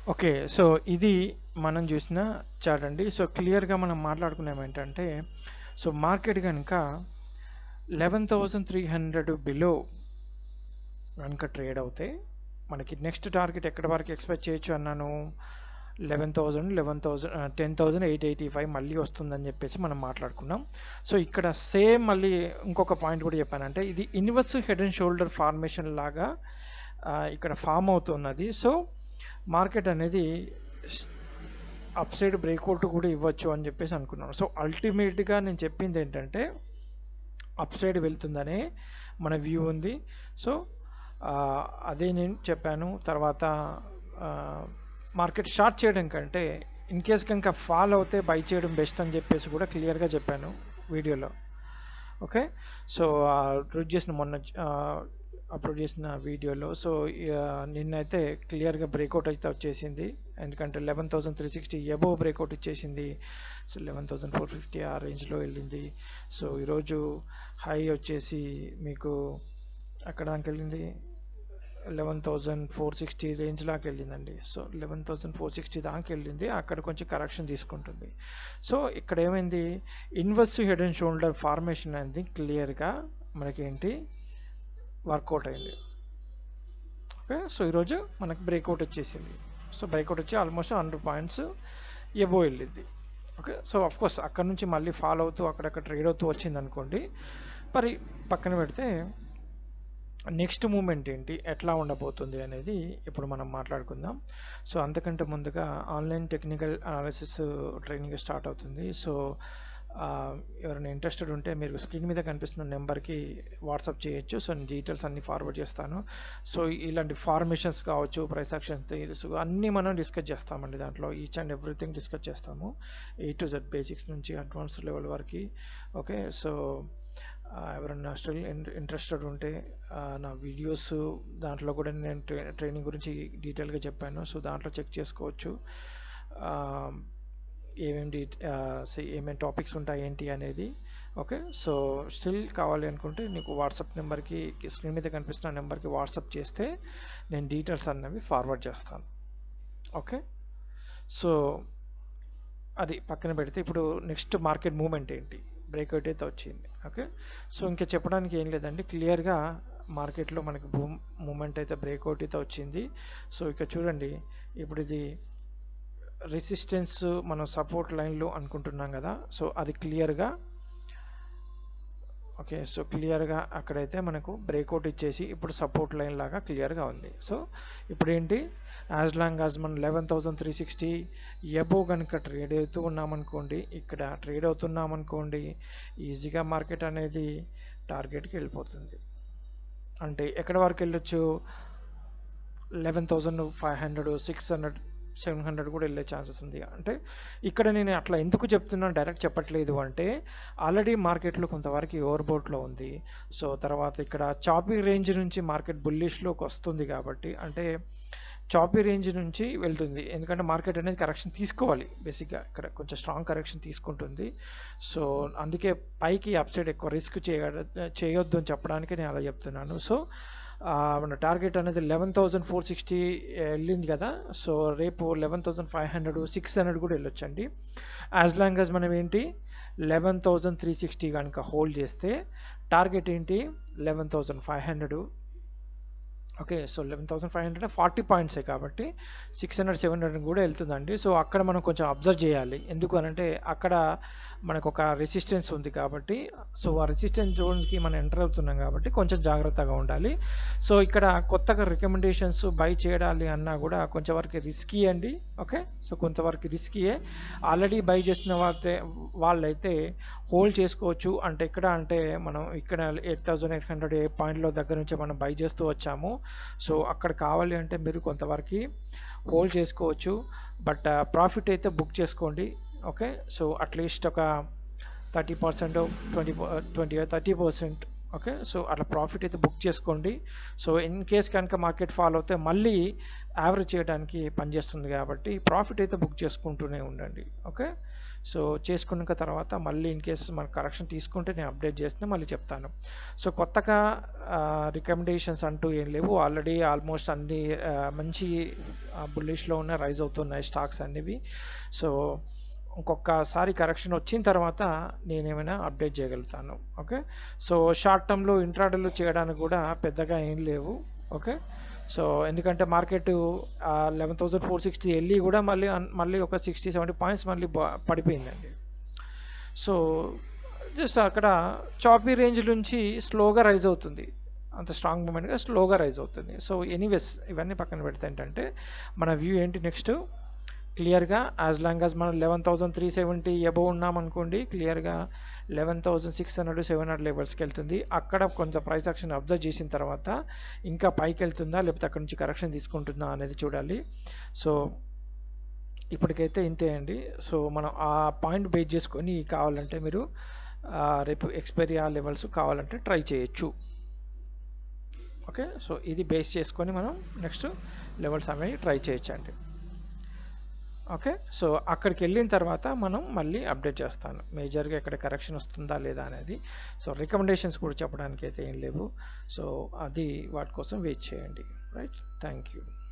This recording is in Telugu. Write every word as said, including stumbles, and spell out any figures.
ఓకే, సో ఇది మనం చూసిన చార్ట్ అండి. సో క్లియర్గా మనం మాట్లాడుకున్నాం ఏంటంటే, సో మార్కెట్ కనుక eleven thousand three hundred below కనుక ట్రేడ్ అవుతే మనకి నెక్స్ట్ టార్గెట్ ఎక్కడి వరకు ఎక్స్పెక్ట్ చేయొచ్చు అన్నాను, eleven thousand eleven thousand ten thousand eight eighty five మళ్ళీ వస్తుందని చెప్పేసి మనం మాట్లాడుకున్నాం. సో ఇక్కడ సేమ్ మళ్ళీ ఇంకొక పాయింట్ కూడా చెప్పానంటే, ఇది inverse head and shoulder formation లాగా ఇక్కడ ఫామ్ అవుతున్నది. సో మార్కెట్ అనేది అప్ సైడ్ బ్రేక్అవుట్ కూడా ఇవ్వచ్చు అని చెప్పేసి అనుకున్నాను. సో అల్టిమేట్గా నేను చెప్పింది ఏంటంటే అప్ సైడ్ వెళ్తుందనే మన వ్యూ ఉంది. సో అదే నేను చెప్పాను. తర్వాత మార్కెట్ షార్ట్ చేయడం కంటే ఇన్ కేస్ కనుక ఫాల్ అవుతే బై చేయడం బెస్ట్ అని చెప్పేసి కూడా క్లియర్గా చెప్పాను వీడియోలో. ఓకే, సో రూట్ చేసిన మొన్న అప్లోడ్ చేసిన వీడియోలో. సో నిన్నైతే క్లియర్గా బ్రేక్అవుట్ అయితే వచ్చేసింది, ఎందుకంటే eleven thousand three sixty above breakout ఇచ్చేసింది. So eleven thousand four fifty ఆ రేంజ్లో వెళ్ళింది. సో ఈరోజు హై వచ్చేసి మీకు అక్కడ దానికి వెళ్ళింది eleven thousand four sixty range లాగా వెళ్ళిందండి. So eleven thousand four sixty దాకా వెళ్ళింది, అక్కడ కొంచెం కరెక్షన్ తీసుకుంటుంది. సో ఇక్కడ ఏమైంది, inverse head and shoulder formation అనేది క్లియర్గా మనకేంటి వర్కౌట్ అయింది. ఓకే, సో ఈరోజు మనకు బ్రేక్అవుట్ వచ్చేసింది. సో బ్రేక్అవుట్ వచ్చి ఆల్మోస్ట్ హండ్రెడ్ పాయింట్స్ ఎబో వెళ్ళింది. ఓకే, సో అఫ్కోర్స్ అక్కడ నుంచి మళ్ళీ ఫాలో అవుతూ అక్కడక్కడ ట్రేడ్ అవుతూ వచ్చింది అనుకోండి. మరి పక్కన పెడితే నెక్స్ట్ మూమెంట్ ఏంటి, ఎట్లా ఉండబోతుంది అనేది ఇప్పుడు మనం మాట్లాడుకుందాం. సో అంతకంటే ముందుగా online technical analysis training start అవుతుంది. సో ఎవరైనా ఇంట్రెస్టెడ్ ఉంటే మీరు స్క్రీన్ మీద కనిపిస్తున్న నెంబర్కి వాట్సాప్ చేయొచ్చు. సో నేను డీటెయిల్స్ అన్నీ ఫార్వర్డ్ చేస్తాను. సో ఇలాంటి ఫార్మేషన్స్ కావచ్చు, ప్రైస్ యాక్షన్ థియరీస్ అన్నీ మనం డిస్కస్ చేస్తామండి. దాంట్లో ఈచ్ అండ్ ఎవ్రీథింగ్ డిస్కస్ చేస్తాము, ఏ టు జెడ్ బేసిక్స్ నుంచి అడ్వాన్స్ లెవెల్ వరకు. ఓకే, సో ఎవరైనా స్టిల్ ఇంట్రెస్టెడ్ ఉంటే నా వీడియోస్ దాంట్లో కూడా నేను ట్రైనింగ్ గురించి డీటెయిల్గా చెప్పాను. సో దాంట్లో చెక్ చేసుకోవచ్చు ఏమేమి డీ ఏమేమి టాపిక్స్ ఉంటాయి ఏంటి అనేది. ఓకే, సో స్టిల్ కావాలి అనుకుంటే నీకు వాట్సాప్ నెంబర్కి, స్క్రీన్ మీద కనిపిస్తున్న నెంబర్కి వాట్సాప్ చేస్తే నేను డీటెయిల్స్ అన్నవి ఫార్వర్డ్ చేస్తాను. ఓకే, సో అది పక్కన పెడితే ఇప్పుడు నెక్స్ట్ మార్కెట్ మూమెంట్ ఏంటి, బ్రేక్అవుట్ అయితే వచ్చింది. ఓకే, సో ఇంకా చెప్పడానికి ఏం లేదండి, క్లియర్గా మార్కెట్లో మనకి మూమెంట్ అయితే బ్రేక్అవుట్ అయితే వచ్చింది. సో ఇక్కడ చూడండి, ఇప్పుడు ఇది రెసిస్టెన్స్ మనం సపోర్ట్ లైన్లో అనుకుంటున్నాం కదా. సో అది క్లియర్గా ఓకే, సో క్లియర్గా అక్కడైతే మనకు బ్రేక్అవుట్ ఇచ్చేసి ఇప్పుడు సపోర్ట్ లైన్ లాగా క్లియర్గా ఉంది. సో ఇప్పుడు ఏంటి, యాజ్ లాంగ్ యాజ్ మనం eleven thousand three sixty above కనుక ట్రేడ్ అవుతూ ఉన్నామనుకోండి, ఇక్కడ ట్రేడ్ అవుతున్నామనుకోండి, ఈజీగా మార్కెట్ అనేది టార్గెట్కి వెళ్ళిపోతుంది. అంటే ఎక్కడి వరకు వెళ్ళొచ్చు, eleven thousand five hundred six hundred seven hundred కూడా వెళ్ళే ఛాన్సెస్ ఉంది. అంటే ఇక్కడ నేను అట్లా ఎందుకు చెప్తున్నాను, డైరెక్ట్ చెప్పట్లేదు అంటే ఆల్రెడీ మార్కెట్లో కొంతవరకు ఓవర్ బౌట్లో ఉంది. సో తర్వాత ఇక్కడ చాపీ రేంజ్ నుంచి మార్కెట్ బుల్లిష్లోకి వస్తుంది కాబట్టి, అంటే చాపీ రేంజ్ నుంచి వెళ్తుంది, ఎందుకంటే మార్కెట్ అనేది కరెక్షన్ తీసుకోవాలి. బేసిక్గా ఇక్కడ కొంచెం స్ట్రాంగ్ కరెక్షన్ తీసుకుంటుంది. సో అందుకే పైకి అప్ సైడ్ ఎక్కువ రిస్క్ చేయ చేయొద్దు అని చెప్పడానికి నేను అలా చెప్తున్నాను. సో మన టార్గెట్ అనేది లెవెన్ థౌసండ్ ఫోర్ సిక్స్టీ వెళ్ళింది కదా. సో రేపు eleven thousand five hundred six hundred కూడా వెళ్ళొచ్చండి. యాజ్ లాంగ్ యాజ్ మనం ఏంటి లెవెన్ థౌసండ్ త్రీ సిక్స్టీ కనుక హోల్డ్ చేస్తే టార్గెట్ ఏంటి eleven thousand five hundred. Okay, so eleven thousand five hundred forty పాయింట్సే కాబట్టి సిక్స్ హండ్రెడ్ సెవెన్ హండ్రెడ్ కూడా వెళ్తుందండి. సో అక్కడ మనం కొంచెం అబ్జర్వ్ చేయాలి, ఎందుకు అనంటే అక్కడ మనకు ఒక రెసిస్టెన్స్ ఉంది కాబట్టి. సో ఆ రెసిస్టెన్స్ జోన్కి మనం ఎంటర్ అవుతున్నాం కాబట్టి కొంచెం జాగ్రత్తగా ఉండాలి. సో ఇక్కడ కొత్తగా రికమెండేషన్స్ బై చేయాలి అన్నా కూడా కొంచెం వరకు రిస్కీ అండి. ఓకే, సో కొంతవరకు రిస్కీయే. ఆల్రెడీ బై చేసిన వాళ్ళైతే వాళ్ళైతే హోల్డ్ చేసుకోవచ్చు. అంటే ఇక్కడ అంటే మనం ఇక్కడ ఎయిట్ థౌసండ్ ఎయిట్ హండ్రెడ్ ఏ పాయింట్లో దగ్గర నుంచి మనం బై చేస్తూ వచ్చాము. సో అక్కడ కావాలి అంటే మీరు కొంతవరకు హోల్డ్ చేసుకోవచ్చు, బట్ ప్రాఫిట్ అయితే బుక్ చేసుకోండి. ఓకే, సో అట్లీస్ట్ ఒక thirty percent twenty twenty thirty percent okay, so అట్లా ప్రాఫిట్ అయితే బుక్ చేసుకోండి. సో ఇన్ కేస్ కనుక మార్కెట్ ఫాల్ అవుతే మళ్ళీ యావరేజ్ చేయడానికి పనిచేస్తుంది కాబట్టి ప్రాఫిట్ అయితే బుక్ చేసుకుంటూనే ఉండండి. ఓకే, సో చేసుకున్న తర్వాత మళ్ళీ ఇన్ కేస్ మన కరెక్షన్ తీసుకుంటే నేను అప్డేట్ చేస్తే మళ్ళీ చెప్తాను. సో కొత్తగా రికమెండేషన్స్ అంటూ ఏం లేవు, ఆల్రెడీ ఆల్మోస్ట్ అన్ని మంచి బుల్లిష్లో ఉన్న రైజ్ అవుతున్నాయి స్టాక్స్ అనేవి. సో ఇంకొకసారి కరెక్షన్ వచ్చిన తర్వాత నేనేమైనా అప్డేట్ చేయగలుగుతాను. ఓకే, సో షార్ట్ టర్మ్లో ఇంట్రాడేలో చేయడానికి కూడా పెద్దగా ఏం లేవు. ఓకే, సో ఎందుకంటే market eleven thousand four sixty వెళ్ళి కూడా మళ్ళీ మళ్ళీ ఒక సిక్స్టీ సెవెంటీ పాయింట్స్ మళ్ళీ పడిపోయిందండి. సో జస్ట్ అక్కడ చాపీ రేంజ్ నుంచి స్లోగా రైజ్ అవుతుంది, అంత స్ట్రాంగ్ మూమెంట్గా స్లోగా రైజ్ అవుతుంది. సో ఎనీవేస్ ఇవన్నీ పక్కన పెడితే ఏంటంటే మన వ్యూ ఏంటి నెక్స్ట్ క్లియర్గా యాజ్ లాంగ్ యాజ్ మనం eleven thousand three seventy above ఉన్నామనుకోండి, క్లియర్గా eleven thousand six hundred seven hundred లెవెల్స్కి వెళ్తుంది. అక్కడ కొంచెం ప్రైస్ యాక్షన్ అబ్జర్వ్ చేసిన తర్వాత ఇంకా పైకి వెళ్తుందా లేకపోతే అక్కడ నుంచి కరెక్షన్ తీసుకుంటుందా అనేది చూడాలి. సో ఇప్పటికైతే ఇంతే అండి. సో మనం ఆ పాయింట్ బేస్ చేసుకొని కావాలంటే మీరు రేపు ఎక్స్పైరీ ఆ లెవెల్స్ కావాలంటే ట్రై చేయొచ్చు. ఓకే, సో ఇది బేస్ చేసుకొని మనం నెక్స్ట్ లెవెల్స్ అనేవి ట్రై చేయొచ్చండి. ఓకే, సో అక్కడికి వెళ్ళిన తర్వాత మనం మళ్ళీ అప్డేట్ చేస్తాను మేజర్గా ఎక్కడ కరెక్షన్ వస్తుందా లేదా అనేది. సో రికమెండేషన్స్ కూడా చెప్పడానికి అయితే ఏం లేవు. సో అది వాటి కోసం వెయిట్ చేయండి. Right, thank you.